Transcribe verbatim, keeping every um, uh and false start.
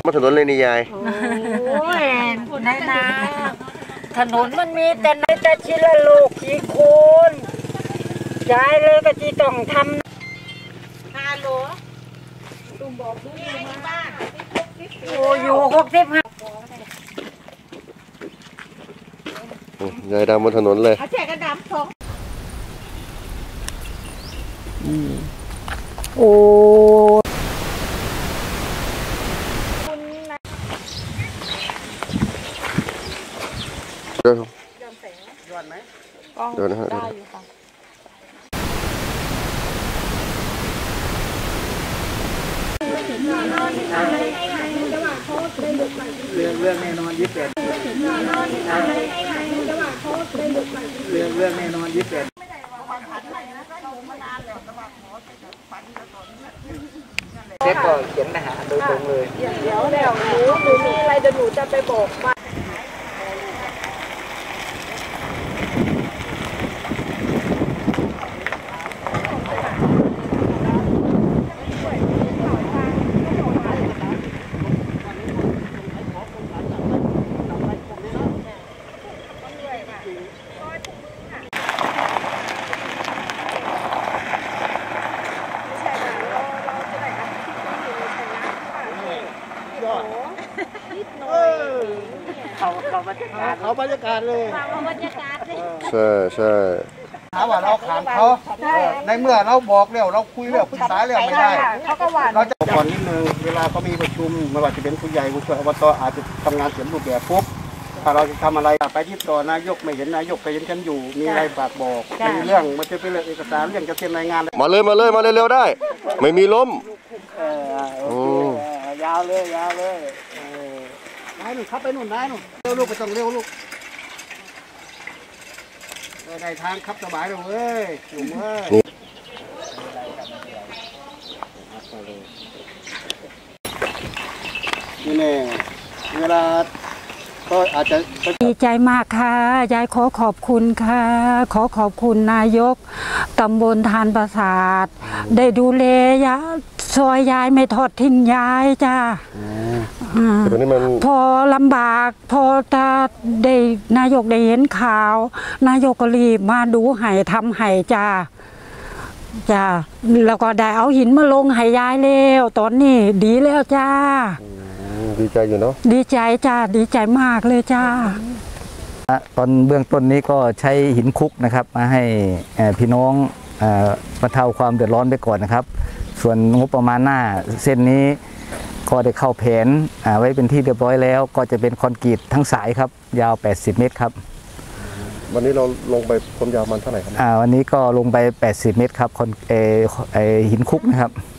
มาถนนเลยนี่ยายโอ้ยนายนาถนนมันมีแต่ในแต่ชิละลูกกี่คนยายเลยก็จีต้องทำฮัลโหลตุ้มบอกดูอยู่บ้านโอ้อยู่หกสิบห้ายายดำบนถนนเลยเอาแจกกระดำสองโอ้เดี๋ยวย้อนไหมเดี๋ยวนะฮะเรื่องเรื่องแน่นอนยี่สิบเอ็ดเรื่องเรื่องแน่นอนยี่สิบเอ็ดเช็คก่อนเขียนไปหาโดยตรงเลยเดี๋ยวเดี๋ยวหนูหนูมีอะไรเดี๋ยวหนูจะไปบอกมาเขาเขาบรรยากาศเขาบรรยากาศเลยเขาบรรยากาศเลยใช่ใช่ถามว่าเราขานเขาในเมื่อเราบอกแล้วเราคุยแล้วปรึกษาแล้วไม่ได้เราจะก่อนนิดนึงเวลาเขามีประชุมไม่ว่าจะเป็นผู้ใหญ่ผู้ช่วยอบตอาจจะทำงานเต็มรูปแบบปุ๊บถ้าเราจะทำอะไรไปที่ต่อนายกไม่เห็นนายกไปเห็นฉันอยู่มีอะไรฝากบอกมีเรื่องมันจะเป็นเรื่องเอกสารเรื่องจะเซ็นรายงานมาเลยมาเลยมาเร็วๆได้ไม่มีล้มโอ้ยาวเลยยาวเลยนายหนุ่มขับไปหนุ่นนายหนุ่มเร็วลูกไปต้องเร็วลูกได้ทางขับสบายเลยเว้ยหนุ่มเว้ยนี่แน่เวลาก็อาจจะดีใจมากค่ะยายขอขอบคุณค่ะขอขอบคุณนายกตำบลทานประสาทได้ดูแลยาซอยยายไม่ทอดทิ้งยายจ้าพอลำบากพอตาได้นายกได้เห็นข่าวนายกก็รีบมาดูให้ทำให้จ้าจ้าแล้วก็ได้เอาหินมาลงให้ยายแล้วตอนนี้ดีแล้วจ้าดีใจอยู่เนาะดีใจจ้าดีใจมากเลยจ้าตอนเบื้องต้นนี้ก็ใช้หินคุกนะครับมาให้พี่น้องบรรเทาความเดือดร้อนไปก่อนนะครับส่วนงบประมาณหน้าเส้นนี้ก็ได้เข้าแผนไว้เป็นที่เรียบร้อยแล้วก็จะเป็นคอนกรีตทั้งสายครับยาวแปดสิบเมตรครับวันนี้เราลงไปความยาวมันเท่าไหร่ครับวันนี้ก็ลงไปแปดสิบเมตรครับคอนเอหินคุกนะครับ